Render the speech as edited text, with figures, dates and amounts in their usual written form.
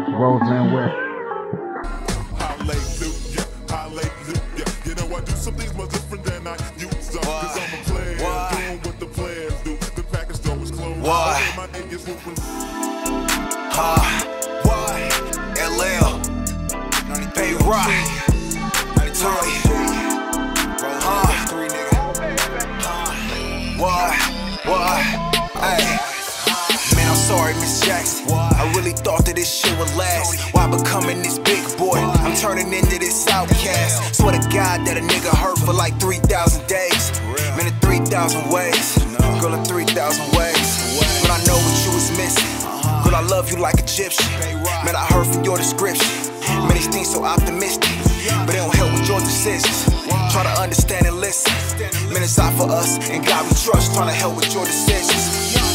Roseland West. Hallelujah, hallelujah. You know I do some things much different than I used to. Cause I'm a player, doing what the players do. The package store is closed. My niggas moving. LL, Bay Rock, 93. Hey. Man, I'm sorry, Miss Jackson. I really thought that this shit would last. Why becoming this big boy? I'm turning into this outcast. Swear to God that a nigga hurt for like 3,000 days. Man, in 3,000 ways. Girl, in 3,000 ways. But I know what you was missing. Girl, I love you like Egyptian. Man, I heard from your description. Man, these things so optimistic, but they don't help with your decisions. Try to understand and listen. Man, it's out for us, and God we trust. Trying to help with your decisions.